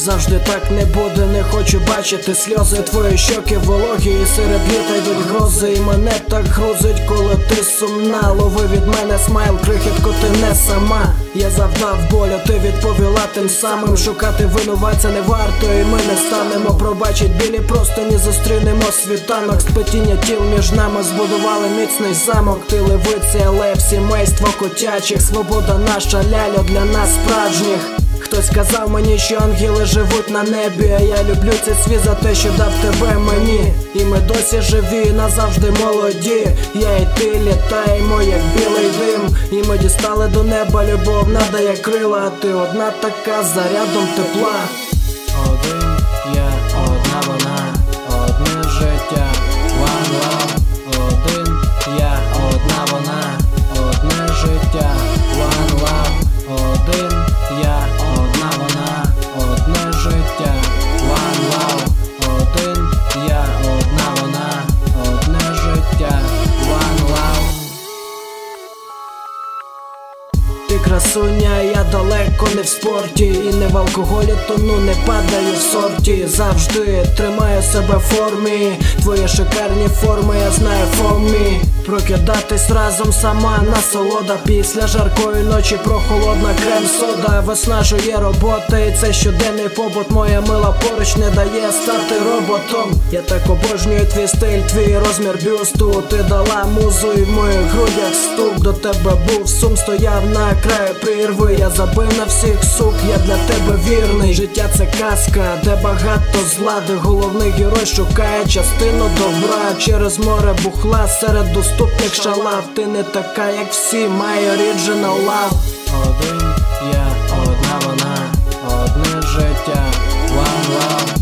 Завжди так не буде, не хочу бачити сльози. Твої щоки вологі і серед літа йдуть грози. І мене так грузить, коли ти сумна. Лови від мене смайл, крихітко, ти не сама. Я завдав болю, ти відповіла тим самим. Шукати винуватця не варто, і ми не станемо. Пробачить білі простині, зустрінемо світанок. Сплетіння тіл між нами збудували міцний замок. Ти левиці, але в сімейство котячих. Свобода наша, ляльо, для нас справжніх. Хтось сказав мені, що ангели живуть на небі, а я люблю цей світ за те, що дав тебе мені. І ми досі живі, назавжди молоді. Я і ти літаємо, як білий дим. І ми дістали до неба, любов надає крила. А ти одна така з зарядом тепла. Один я, одна вона, одне життя, one love. Один я, одна вона, одне життя, one love. Один я, одна вона, одне життя, one love. Один я, одна вона, одне життя, one love. Ти красуня, я далеко не в спорті. І не в алкоголі тону, не падаю в сорті. Завжди тримаю себе в формі. Твої шикарні форми, я знаю фомі. Прокидатись разом сама насолода. Після жаркої ночі прохолодна крем-сода. Виснажує робота, і це щоденний побут. Моя мила поруч не дає стати роботом. Я так обожнюю твій стиль, твій розмір бюсту. Ти дала музу і в моїх грудях стук. До тебе був сум, стояв на краю прірви. Я забив на всіх сук, я для тебе вірний. Життя це казка, де багато зла, де головний герой шукає частину добра. Через море бухла, серед доступних шалав. Ти не така, як всі, my original love. Один я, одна вона, одне життя, one love.